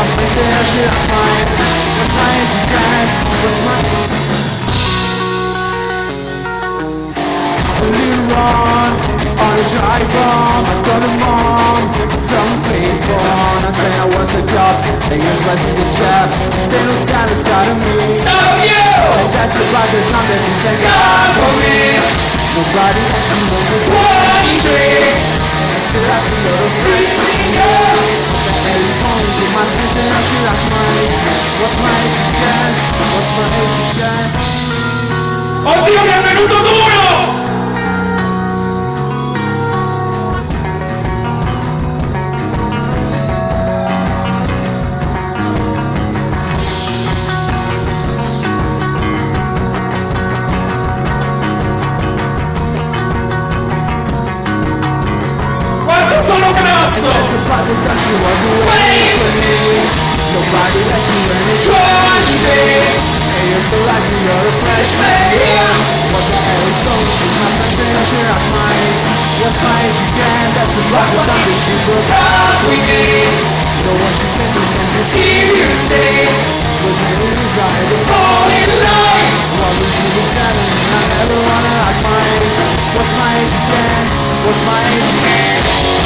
my friends say I should have mine. What's my age again? What's my... A little run on a drive home. I got a mom from a payphone. I say I was a cop, they use my stupid job. Stay no time inside of me. So you! And that's about the time that you check God for me. Nobody has to know this 23. I still have to go to free. There is only with my friends and I should have mine. What's my age again? What's my age again? Oddio, mi è venuto duro! Sono grasso! That's about the time you walk away from me. Nobody lets you in this 23. And you're so lucky you're a freshman. What the hell is going on? My friends say I should have mine. What's my age again? That's about the time that you broke up with me. No one should take this into Seriously. With my news I had to Fall in love. While the shoe was down and I never wanna act mine. What's my age again? What's my age again?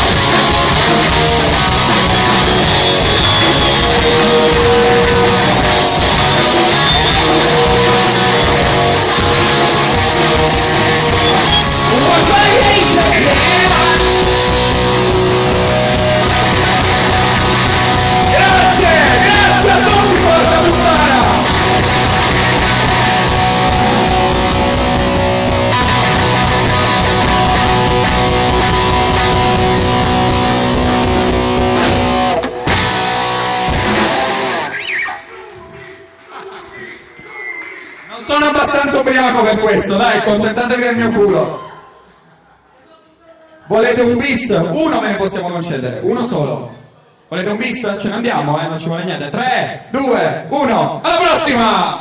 What's my age again? Grazie a tutti, porca puttana! Non sono abbastanza ubriaco per questo, dai, contentatevi del mio culo. Volete un bis? Uno ve ne possiamo concedere, uno solo. Volete un bis? Ce ne andiamo, non ci vuole niente. 3, 2, 1, alla prossima!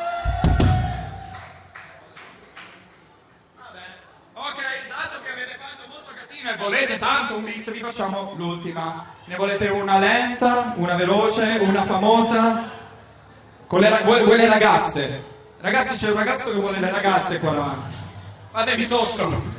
Ok, dato che avete fatto molto casino e volete tanto un bis, vi facciamo l'ultima. Ne volete una lenta, una veloce, una famosa? Con le ragazze. Ragazzi, c'è un ragazzo che vuole le ragazze qua davanti. Fatevi sotto.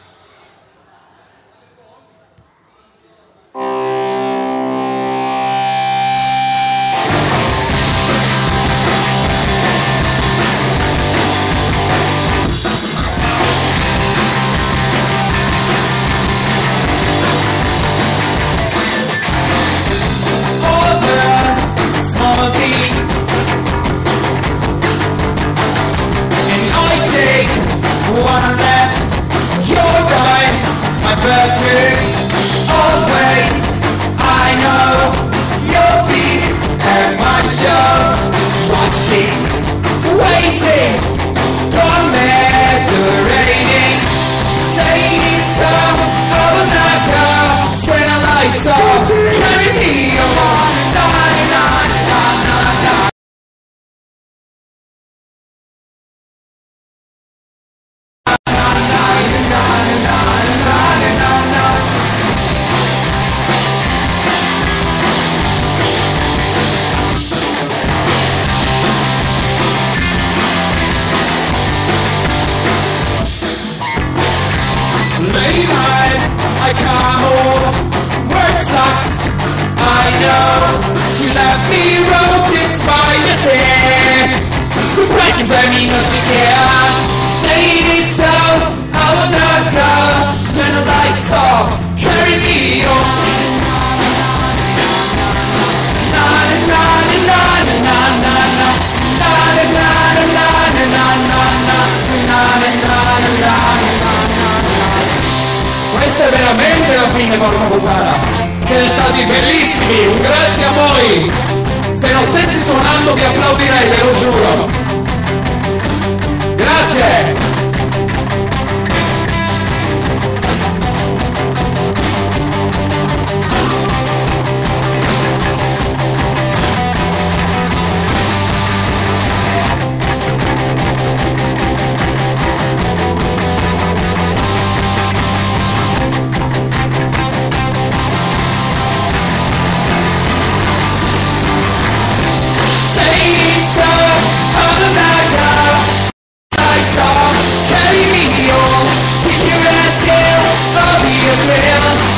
One left, you're right, my best friend, always. I know you'll be at my show, watching, waiting, commiserating, saying some of a knockout, turn the lights off, carry me on, na na na na na. Late night, I come home, work sucks, I know. She left me roses by the sea. Surprises, I mean, no she care. Saying it so, I will not go. Turn the lights off, carry me on. Na na na na na na na na na na na na na na na na. Questa è veramente la fine, porca puttana. Siete stati bellissimi, un grazie a voi. Se non stessi suonando vi applaudirei, ve lo giuro. Grazie.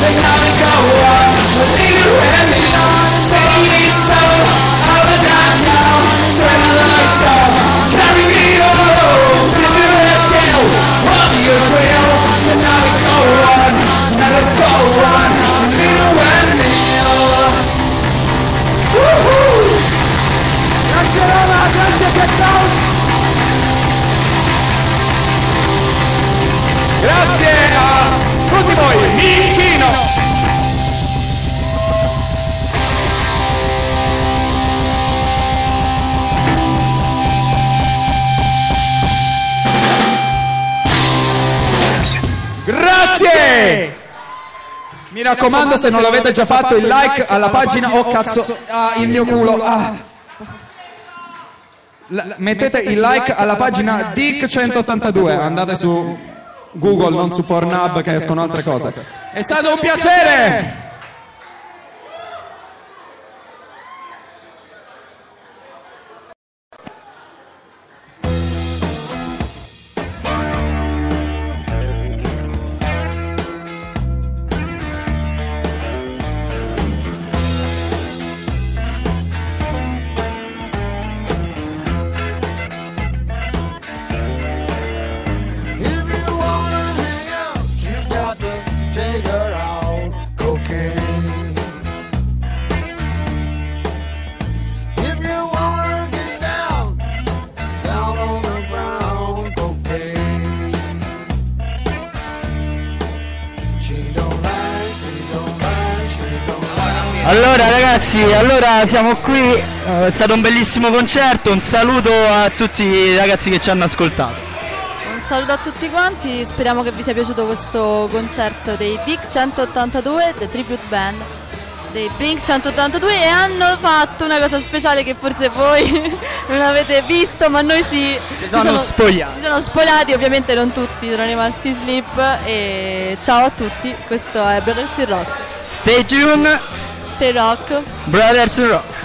then I will go on. Leave you and me on. Take me so, I will not know. Turn the lights off, carry me home. Give you a sail, walk your trail, then I will go on. Never go on. Leave you and me on. Woohoo! Grazie Roma, grazie Get Down. Grazie a tutti voi, Michino! Grazie! Mi raccomando, se non l'avete già fatto, il like alla pagina. Oh cazzo, il mio culo. Mettete il like alla pagina Dick182. Andate su Google, non su Pornhub, che escono altre cose. È stato un piacere! Allora ragazzi, siamo qui, è stato un bellissimo concerto, un saluto a tutti i ragazzi che ci hanno ascoltato. Un saluto a tutti quanti, speriamo che vi sia piaciuto questo concerto dei Dick 182, The Tribute Band dei Blink 182, e hanno fatto una cosa speciale che forse voi non avete visto, ma noi sì. Si sono spogliati, ovviamente non tutti, sono rimasti slip. E ciao a tutti, questo è Brothers in Rock. Stay tuned. Stay rock. Brothers in Rock.